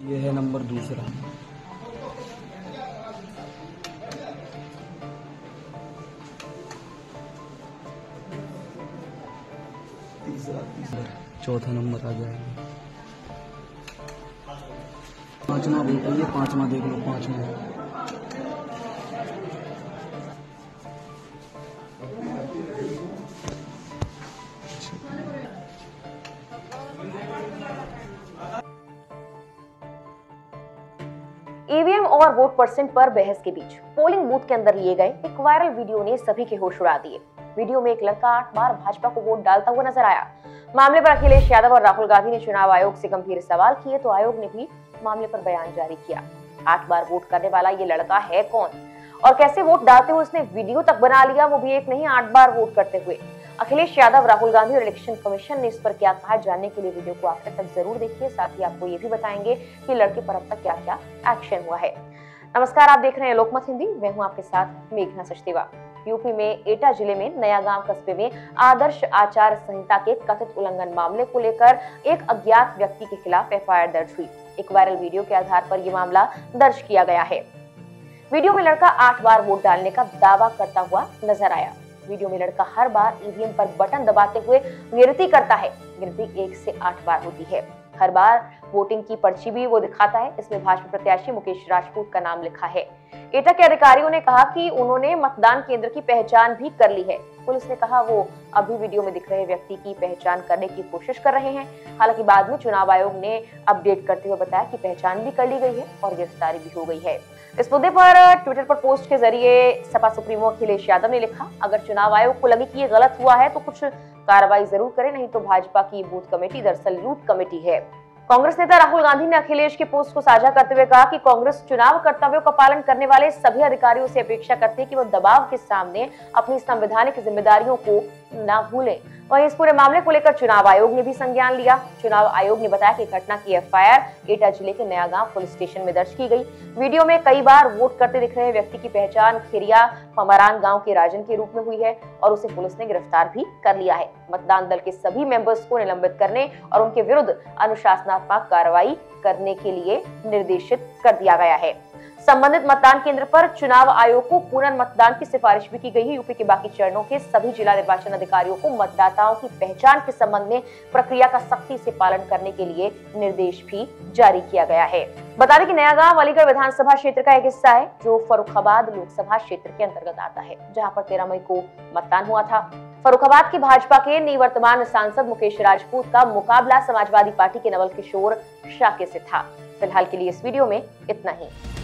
ये है नंबर दूसरा। तीसरा चौथा नंबर आ जाएगा। पांचवा बोल, ये पांचवा देख लो, पांचवा। ईवीएम और वोट परसेंट पर बहस के बीच पोलिंग बूथ के अंदर लिए गए एक वायरल वीडियो ने सभी के होश उड़ा दिए। वीडियो में एक लड़का 8 बार भाजपा को वोट डालता हुआ नजर आया। मामले पर अखिलेश यादव और राहुल गांधी ने चुनाव आयोग से गंभीर सवाल किए तो आयोग ने भी मामले पर बयान जारी किया। 8 बार वोट करने वाला ये लड़का है कौन और कैसे वोट डालते हुए उसने वीडियो तक बना लिया, वो भी एक नहीं 8 बार वोट करते हुए। अखिलेश यादव, राहुल गांधी और इलेक्शन कमीशन ने इस पर क्या कहा, जानने के लिए वीडियो को आखिर तक जरूर देखिए। साथ ही आपको ये भी बताएंगे कि लड़के पर अब तक क्या क्या एक्शन हुआ है। नमस्कार, आप देख रहे हैं लोकमत हिंदी। मैं हूं आपके साथ मेघना सचदेवा। यूपी में एटा जिले में नया गांव कस्बे में आदर्श आचार संहिता के कथित उल्लंघन मामले को लेकर एक अज्ञात व्यक्ति के खिलाफ एफआईआर दर्ज हुई। एक वायरल वीडियो के आधार पर यह मामला दर्ज किया गया है। वीडियो में लड़का 8 बार वोट डालने का दावा करता हुआ नजर आया। वीडियो में लड़का हर बार ईवीएम पर बटन दबाते हुए गिनती करता है। गिनती 1 से 8 बार होती है। हर बार वोटिंग की पर्ची भी वो दिखाता है। इसमें भाजपा प्रत्याशी मुकेश राजपूत का नाम लिखा है। एटा के अधिकारियों ने कहा कि उन्होंने मतदान केंद्र की पहचान भी कर ली है। पुलिस ने कहा वो अभी वीडियो में दिख रहे व्यक्ति की पहचान करने की कोशिश कर रहे हैं। हालांकि बाद में चुनाव आयोग ने अपडेट करते हुए बताया कि पहचान भी कर ली गई है और गिरफ्तारी भी हो गई है। इस मुद्दे पर ट्विटर पर पोस्ट के जरिए सपा सुप्रीमो अखिलेश यादव ने लिखा, अगर चुनाव आयोग को लगे कि ये गलत हुआ है तो कुछ कार्रवाई जरूर करें, नहीं तो भाजपा की बूथ कमेटी दरअसल लूट कमेटी है। कांग्रेस नेता राहुल गांधी ने अखिलेश के पोस्ट को साझा करते हुए कहा कि कांग्रेस चुनाव कर्तव्यों का पालन करने वाले सभी अधिकारियों से अपेक्षा करती है कि वो दबाव के सामने अपनी संवैधानिक जिम्मेदारियों को न भूलें। वहीं इस पूरे मामले को लेकर चुनाव आयोग ने भी संज्ञान लिया। चुनाव आयोग ने बताया कि घटना की एफआईआर एटा जिले के नया गांव पुलिस स्टेशन में दर्ज की गई। वीडियो में कई बार वोट करते दिख रहे व्यक्ति की पहचान खिरिया फमरान गांव के राजन के रूप में हुई है और उसे पुलिस ने गिरफ्तार भी कर लिया है। मतदान दल के सभी मेंबर्स को निलंबित करने और उनके विरुद्ध अनुशासनात्मक कार्रवाई करने के लिए निर्देशित कर दिया गया है। संबंधित मतदान केंद्र पर चुनाव आयोग को पुनर्मतदान की सिफारिश भी की गई है। यूपी के बाकी चरणों के सभी जिला निर्वाचन अधिकारियों को मतदाताओं की पहचान के संबंध में प्रक्रिया का सख्ती से पालन करने के लिए निर्देश भी जारी किया गया है। बता दें कि नया गांव अलीगढ़ विधानसभा क्षेत्र का एक हिस्सा है जो फर्रुखाबाद लोकसभा क्षेत्र के अंतर्गत आता है, जहां पर 13 मई को मतदान हुआ था। फर्रुखाबाद की भाजपा के निवर्तमान सांसद मुकेश राजपूत का मुकाबला समाजवादी पार्टी के नवल किशोर शाक्य से था। फिलहाल के लिए इस वीडियो में इतना ही।